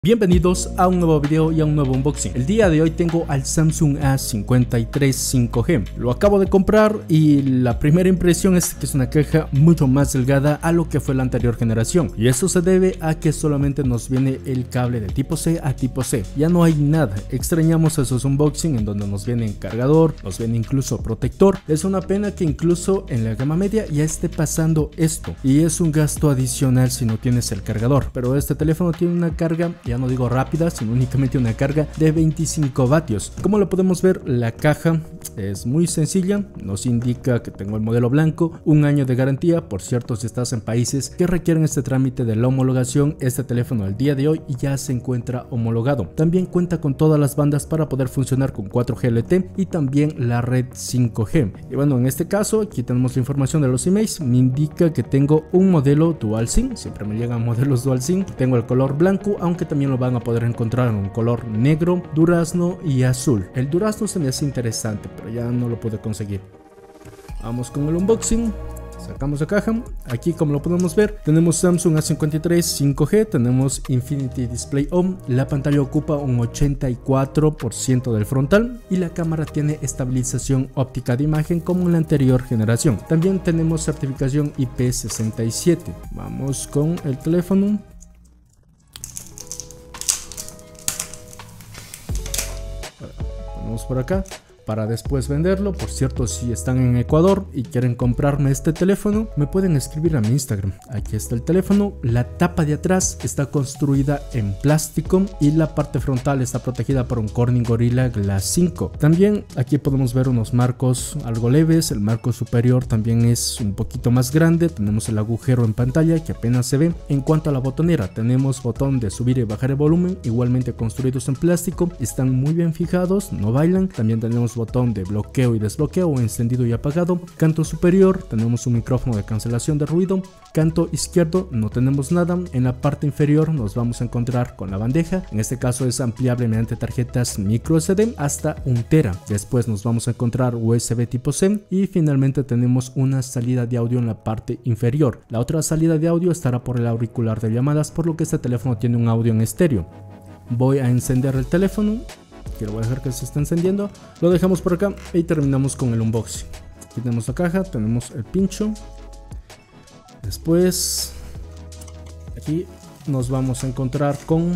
Bienvenidos a un nuevo video y a un nuevo unboxing. El día de hoy tengo al Samsung A53 5G. Lo acabo de comprar y la primera impresión es que es una caja mucho más delgada a lo que fue la anterior generación. Y eso se debe a que solamente nos viene el cable de tipo C a tipo C. Ya no hay nada. Extrañamos esos unboxing en donde nos viene cargador, nos viene incluso protector. Es una pena que incluso en la gama media ya esté pasando esto. Y es un gasto adicional si no tienes el cargador. Pero este teléfono tiene una carga, ya no digo rápida, sino únicamente una carga de 25 vatios. Como lo podemos ver, la caja es muy sencilla, nos indica que tengo el modelo blanco, un año de garantía. Por cierto, si estás en países que requieren este trámite de la homologación, este teléfono al día de hoy ya se encuentra homologado. También cuenta con todas las bandas para poder funcionar con 4G LTE y también la red 5G. Y bueno, en este caso aquí tenemos la información de los emails. Me indica que tengo un modelo dual SIM, siempre me llegan modelos dual SIM. Tengo el color blanco, aunque también lo van a poder encontrar en un color negro, durazno y azul. El durazno se me hace interesante, pero ya no lo pude conseguir. Vamos con el unboxing. Sacamos la caja. Aquí, como lo podemos ver, tenemos Samsung A53 5G, tenemos Infinity Display ON, la pantalla ocupa un 84% del frontal y la cámara tiene estabilización óptica de imagen como en la anterior generación. También tenemos certificación IP67. Vamos con el teléfono. Ponemos por acá para después venderlo. Por cierto, si están en Ecuador y quieren comprarme este teléfono, me pueden escribir a mi Instagram. Aquí está el teléfono. La tapa de atrás está construida en plástico y la parte frontal está protegida por un Corning Gorilla Glass 5. También aquí podemos ver unos marcos algo leves. El marco superior también es un poquito más grande. Tenemos el agujero en pantalla que apenas se ve. En cuanto a la botonera, tenemos botón de subir y bajar el volumen, igualmente construidos en plástico. Están muy bien fijados, no bailan. También tenemos botón de bloqueo y desbloqueo o encendido y apagado. Canto superior tenemos un micrófono de cancelación de ruido. Canto izquierdo no tenemos nada. En la parte inferior nos vamos a encontrar con la bandeja. En este caso es ampliable mediante tarjetas micro SD hasta 1 tera. Después nos vamos a encontrar USB tipo C y finalmente tenemos una salida de audio en la parte inferior. La otra salida de audio estará por el auricular de llamadas, por lo que este teléfono tiene un audio en estéreo. Voy a encender el teléfono. Quiero dejar que se esté encendiendo. Lo dejamos por acá y terminamos con el unboxing. Aquí tenemos la caja, tenemos el pincho. Después aquí nos vamos a encontrar con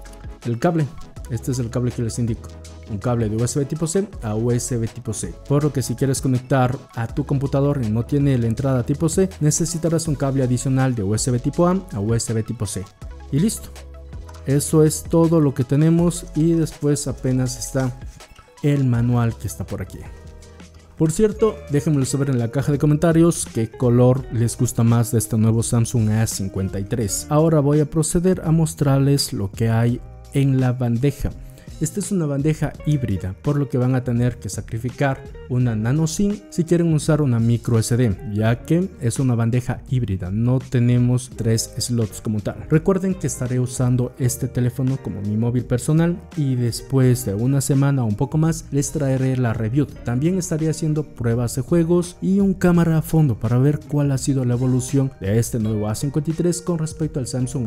el cable. Este es el cable que les indico. Un cable de USB tipo C a USB tipo C. Por lo que si quieres conectar a tu computador y no tiene la entrada tipo C, necesitarás un cable adicional de USB tipo A a USB tipo C. Y listo. Eso es todo lo que tenemos y después apenas está el manual que está por aquí. Por cierto, déjenmelo saber en la caja de comentarios qué color les gusta más de este nuevo Samsung A53. Ahora voy a proceder a mostrarles lo que hay en la bandeja. Esta es una bandeja híbrida, por lo que van a tener que sacrificar una nano SIM si quieren usar una micro SD, ya que es una bandeja híbrida, no tenemos 3 slots como tal. Recuerden que estaré usando este teléfono como mi móvil personal y después de una semana o un poco más les traeré la review. También estaré haciendo pruebas de juegos y un cámara a fondo para ver cuál ha sido la evolución de este nuevo A53 con respecto al Samsung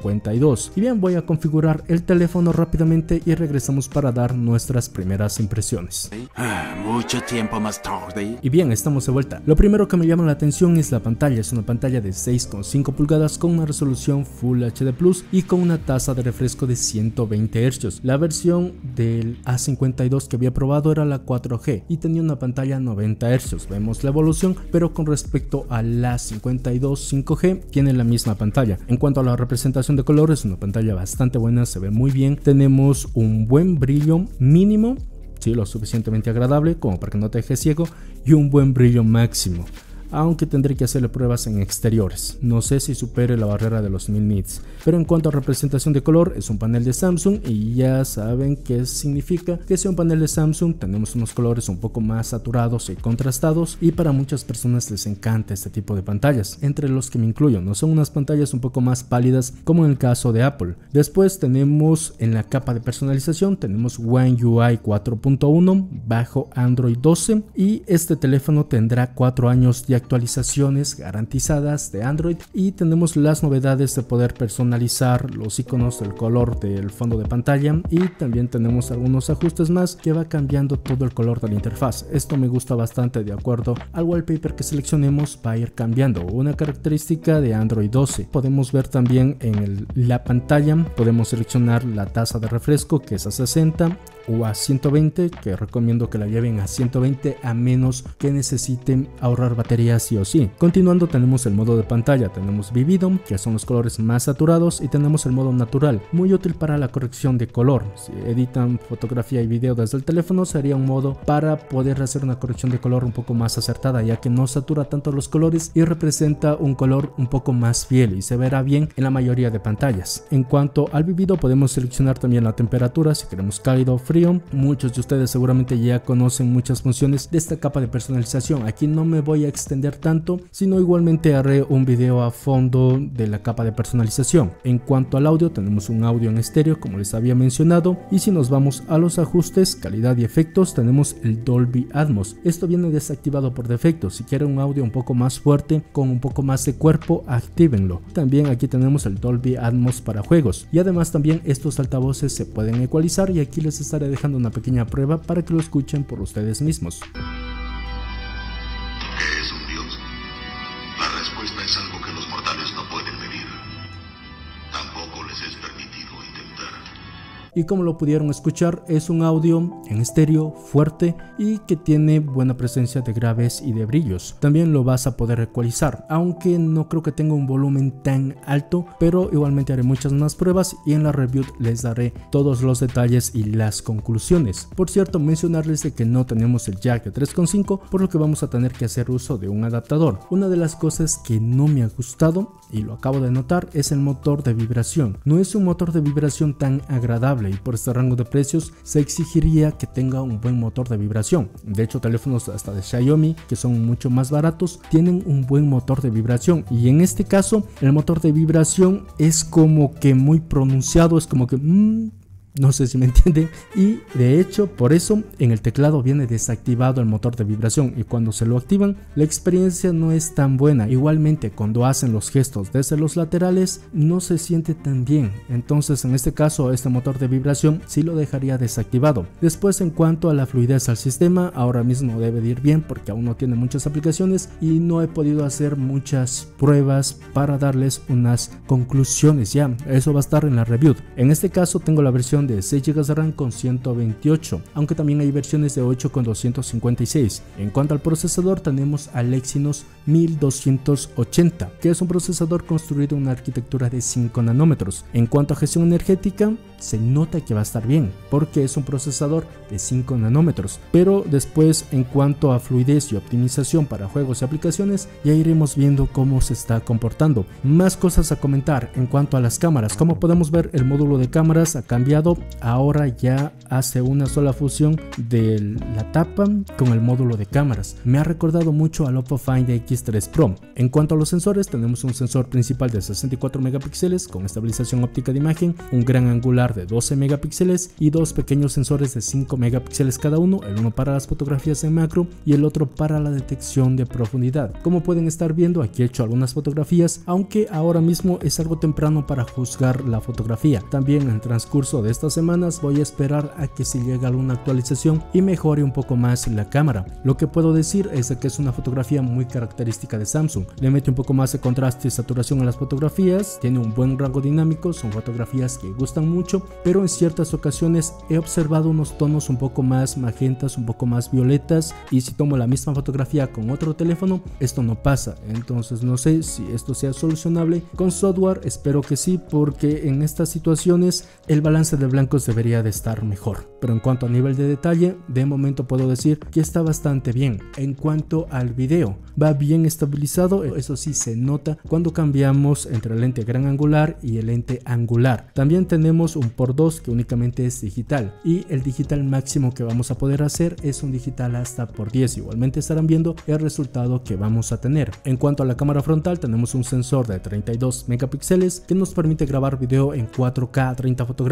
A52. Y bien, voy a configurar el teléfono rápidamente y regresamos para dar nuestras primeras impresiones. Mucho tiempo más tarde. Y bien, estamos de vuelta. Lo primero que me llama la atención es la pantalla. Es una pantalla de 6,5 pulgadas con una resolución Full HD Plus y con una tasa de refresco de 120 Hz. La versión del A52 que había probado era la 4G y tenía una pantalla 90 Hz. Vemos la evolución, pero con respecto a la A52 5G tiene la misma pantalla. En cuanto a la representación de colores, es una pantalla bastante buena, se ve muy bien. Tenemos un buen brillo mínimo, sí, lo suficientemente agradable como para que no te deje ciego, y un buen brillo máximo, aunque tendré que hacerle pruebas en exteriores. No sé si supere la barrera de los 1000 nits. Pero en cuanto a representación de color, es un panel de Samsung y ya saben qué significa que sea un panel de Samsung. Tenemos unos colores un poco más saturados y contrastados y para muchas personas les encanta este tipo de pantallas, entre los que me incluyo. No son unas pantallas un poco más pálidas como en el caso de Apple. Después tenemos en la capa de personalización, tenemos One UI 4.1 bajo Android 12 y este teléfono tendrá 4 años de actualizaciones garantizadas de Android y tenemos las novedades de poder personalizar los iconos del color del fondo de pantalla y también tenemos algunos ajustes más que va cambiando todo el color de la interfaz. Esto me gusta bastante, de acuerdo al wallpaper que seleccionemos va a ir cambiando, una característica de Android 12. Podemos ver también en la pantalla, podemos seleccionar la tasa de refresco que es a 60 o a 120, que recomiendo que la lleven a 120 a menos que necesiten ahorrar batería sí o sí. Continuando tenemos el modo de pantalla, tenemos Vivido, que son los colores más saturados, y tenemos el modo natural, muy útil para la corrección de color. Si editan fotografía y video desde el teléfono sería un modo para poder hacer una corrección de color un poco más acertada, ya que no satura tanto los colores y representa un color un poco más fiel y se verá bien en la mayoría de pantallas. En cuanto al Vivido podemos seleccionar también la temperatura, si queremos cálido o frío. Muchos de ustedes seguramente ya conocen muchas funciones de esta capa de personalización. Aquí no me voy a extender tanto, sino igualmente haré un video a fondo de la capa de personalización. En cuanto al audio, tenemos un audio en estéreo como les había mencionado, y si nos vamos a los ajustes, calidad y efectos, tenemos el Dolby Atmos. Esto viene desactivado por defecto. Si quieren un audio un poco más fuerte con un poco más de cuerpo, actívenlo. También aquí tenemos el Dolby Atmos para juegos, y además también estos altavoces se pueden ecualizar, y aquí les estaré dejando una pequeña prueba para que lo escuchen por ustedes mismos. ¿Qué es un dios? La respuesta es algo que los mortales no pueden medir. Tampoco les es permitido intentar. Y como lo pudieron escuchar, es un audio en estéreo fuerte y que tiene buena presencia de graves y de brillos. También lo vas a poder ecualizar, aunque no creo que tenga un volumen tan alto, pero igualmente haré muchas más pruebas y en la review les daré todos los detalles y las conclusiones. Por cierto, mencionarles de que no tenemos el jack de 3.5, por lo que vamos a tener que hacer uso de un adaptador. Una de las cosas que no me ha gustado, y lo acabo de notar, es el motor de vibración. No es un motor de vibración tan agradable, y por este rango de precios se exigiría que tenga un buen motor de vibración. De hecho, teléfonos hasta de Xiaomi, que son mucho más baratos, tienen un buen motor de vibración, y en este caso el motor de vibración es como que muy pronunciado, es como que no sé si me entienden, y de hecho por eso en el teclado viene desactivado el motor de vibración, y cuando se lo activan la experiencia no es tan buena. Igualmente cuando hacen los gestos desde los laterales no se siente tan bien. Entonces en este caso este motor de vibración sí lo dejaría desactivado. Después, en cuanto a la fluidez al sistema, ahora mismo debe de ir bien porque aún no tiene muchas aplicaciones y no he podido hacer muchas pruebas para darles unas conclusiones. Ya eso va a estar en la review. En este caso tengo la versión de 6 GB de RAM con 128, aunque también hay versiones de 8 con 256. En cuanto al procesador, tenemos al Exynos 1280, que es un procesador construido en una arquitectura de 5 nanómetros. En cuanto a gestión energética, se nota que va a estar bien porque es un procesador de 5 nanómetros, pero después en cuanto a fluidez y optimización para juegos y aplicaciones ya iremos viendo cómo se está comportando. Más cosas a comentar en cuanto a las cámaras. Como podemos ver, el módulo de cámaras ha cambiado, ahora ya hace una sola fusión de la tapa con el módulo de cámaras. Me ha recordado mucho al Oppo Find X3 Pro. En cuanto a los sensores, tenemos un sensor principal de 64 megapíxeles con estabilización óptica de imagen, un gran angular de 12 megapíxeles y dos pequeños sensores de 5 megapíxeles cada uno, el uno para las fotografías en macro y el otro para la detección de profundidad. Como pueden estar viendo, aquí he hecho algunas fotografías, aunque ahora mismo es algo temprano para juzgar la fotografía. También en el transcurso de estas semanas voy a esperar a que se llegue alguna actualización y mejore un poco más la cámara. Lo que puedo decir es de que es una fotografía muy característica de Samsung. Le mete un poco más de contraste y saturación a las fotografías, tiene un buen rango dinámico, son fotografías que gustan mucho, pero en ciertas ocasiones he observado unos tonos un poco más magentas, un poco más violetas, y si tomo la misma fotografía con otro teléfono esto no pasa. Entonces no sé si esto sea solucionable con software, espero que sí, porque en estas situaciones el balance de blancos debería de estar mejor. Pero en cuanto a nivel de detalle, de momento puedo decir que está bastante bien. En cuanto al video, va bien estabilizado, eso sí se nota cuando cambiamos entre el lente gran angular y el lente angular. También tenemos un por 2 que únicamente es digital, y el digital máximo que vamos a poder hacer es un digital hasta por 10. Igualmente estarán viendo el resultado que vamos a tener. En cuanto a la cámara frontal, tenemos un sensor de 32 megapíxeles que nos permite grabar video en 4K a 30 fotogramas 1080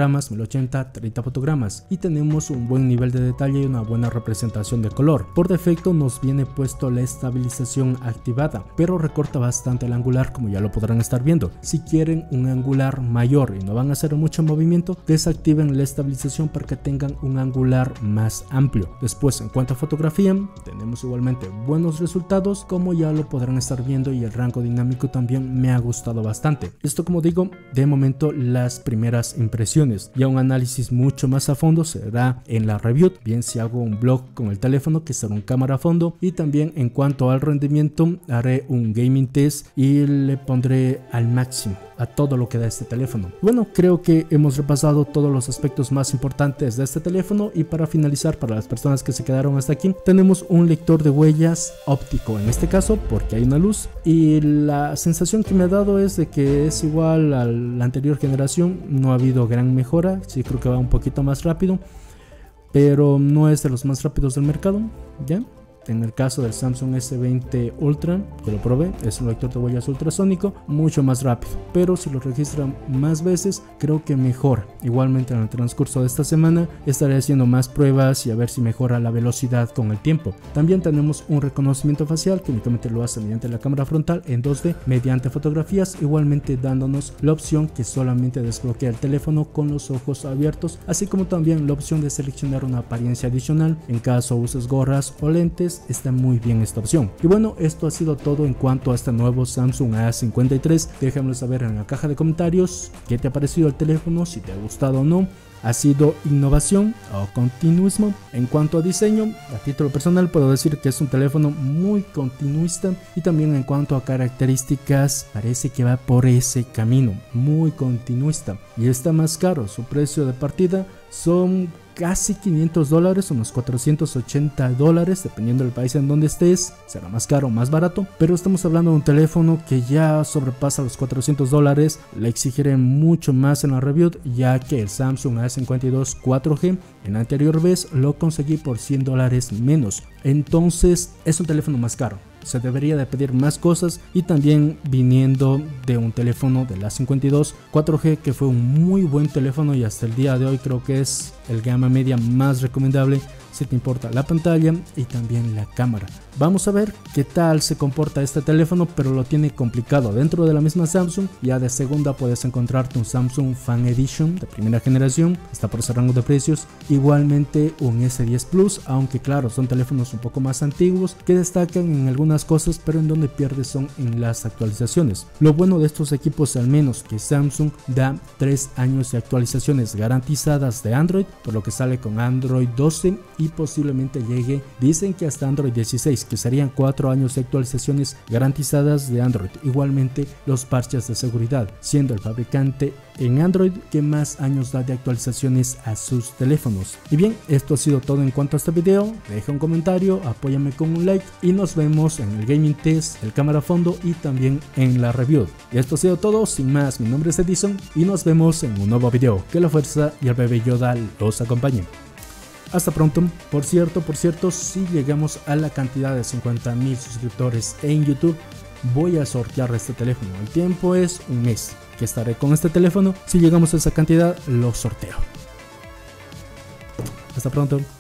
1080 30 fotogramas y tenemos un buen nivel de detalle y una buena representación de color. Por defecto nos viene puesto la estabilización activada, pero recorta bastante el angular, como ya lo podrán estar viendo. Si quieren un angular mayor y no van a hacer mucho movimiento, desactiven la estabilización para que tengan un angular más amplio. Después, en cuanto a fotografía, tenemos igualmente buenos resultados, como ya lo podrán estar viendo, y el rango dinámico también me ha gustado bastante. Esto, como digo, de momento las primeras impresiones. Ya un análisis mucho más a fondo será en la review, bien si hago un vlog con el teléfono, que será un cámara a fondo, y también en cuanto al rendimiento haré un gaming test y le pondré al máximo a todo lo que da este teléfono. Bueno, creo que hemos repasado todos los aspectos más importantes de este teléfono, y para finalizar, para las personas que se quedaron hasta aquí, tenemos un lector de huellas óptico en este caso porque hay una luz, y la sensación que me ha dado es de que es igual a la anterior generación. No ha habido gran mejora, sí creo que va un poquito más rápido, pero no es de los más rápidos del mercado, ¿ya? En el caso del Samsung S20 Ultra, que lo probé, es un lector de huellas ultrasónico, mucho más rápido, pero si lo registran más veces, creo que mejora. Igualmente, en el transcurso de esta semana estaré haciendo más pruebas y a ver si mejora la velocidad con el tiempo. También tenemos un reconocimiento facial que únicamente lo hace mediante la cámara frontal en 2D mediante fotografías, igualmente dándonos la opción que solamente desbloquea el teléfono con los ojos abiertos, así como también la opción de seleccionar una apariencia adicional en caso uses gorras o lentes. Está muy bien esta opción. Y bueno, esto ha sido todo en cuanto a este nuevo Samsung A53. Déjamelo saber en la caja de comentarios qué te ha parecido el teléfono, si te ha gustado o no. ¿Ha sido innovación o continuismo? En cuanto a diseño, a título personal puedo decir que es un teléfono muy continuista, y también en cuanto a características parece que va por ese camino, muy continuista, y está más caro. Su precio de partida son casi $500, unos $480, dependiendo del país en donde estés. Será más caro o más barato, pero estamos hablando de un teléfono que ya sobrepasa los $400. Le exigiré mucho más en la review, ya que el Samsung A52 4G en la anterior vez lo conseguí por $100 menos. Entonces es un teléfono más caro. Se debería de pedir más cosas, y también viniendo de un teléfono del A52 4G que fue un muy buen teléfono, y hasta el día de hoy creo que es el gama media más recomendable si te importa la pantalla y también la cámara. Vamos a ver qué tal se comporta este teléfono, pero lo tiene complicado. Dentro de la misma Samsung, ya de segunda puedes encontrarte un Samsung Fan Edition de primera generación, está por ese rango de precios. Igualmente un S10 Plus, aunque claro, son teléfonos un poco más antiguos que destacan en algunas cosas, pero en donde pierdes son en las actualizaciones. Lo bueno de estos equipos, al menos, que Samsung da 3 años de actualizaciones garantizadas de Android, por lo que sale con Android 12 y posiblemente llegue, dicen que hasta Android 16, que serían 4 años de actualizaciones garantizadas de Android. Igualmente los parches de seguridad, siendo el fabricante en Android que más años da de actualizaciones a sus teléfonos. Y bien, esto ha sido todo en cuanto a este video. Deja un comentario, apóyame con un like, y nos vemos en el gaming test, el cámara a fondo y también en la review. Y esto ha sido todo. Sin más, mi nombre es Edison y nos vemos en un nuevo video. Que la fuerza y el bebé Yoda los acompañen. Hasta pronto. Por cierto, si llegamos a la cantidad de 50,000 suscriptores en YouTube, voy a sortear este teléfono. El tiempo es un mes que estaré con este teléfono. Si llegamos a esa cantidad, lo sorteo. Hasta pronto.